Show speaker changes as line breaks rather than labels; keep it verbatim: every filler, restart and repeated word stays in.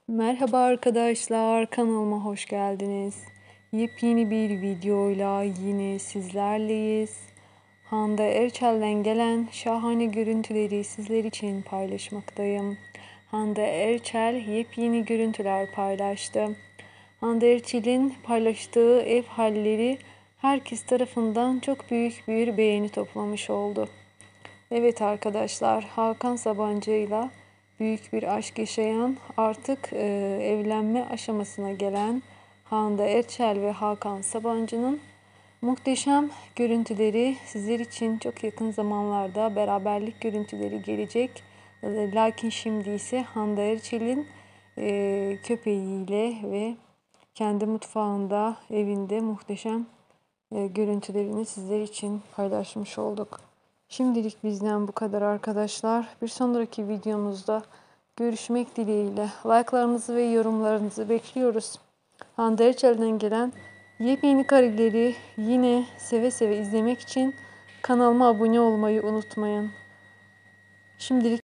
Merhaba arkadaşlar, kanalıma hoş geldiniz. Yepyeni bir videoyla yine sizlerleyiz. Hande Erçel'den gelen şahane görüntüleri sizler için paylaşmaktayım. Hande Erçel yepyeni görüntüler paylaştı. Hande Erçel'in paylaştığı ev halleri herkes tarafından çok büyük bir beğeni toplamış oldu. Evet arkadaşlar, Hakan Sabancı'yla büyük bir aşk yaşayan, artık e, evlenme aşamasına gelen Hande Erçel ve Hakan Sabancı'nın muhteşem görüntüleri sizler için çok yakın zamanlarda beraberlik görüntüleri gelecek. E, Lakin şimdi ise Hande Erçel'in e, köpeğiyle ve kendi mutfağında, evinde muhteşem e, görüntülerini sizler için paylaşmış olduk. Şimdilik bizden bu kadar arkadaşlar. Bir sonraki videomuzda görüşmek dileğiyle. Like'larınızı ve yorumlarınızı bekliyoruz. Hande Erçel'den gelen yepyeni kareleri yine seve seve izlemek için kanalıma abone olmayı unutmayın. Şimdilik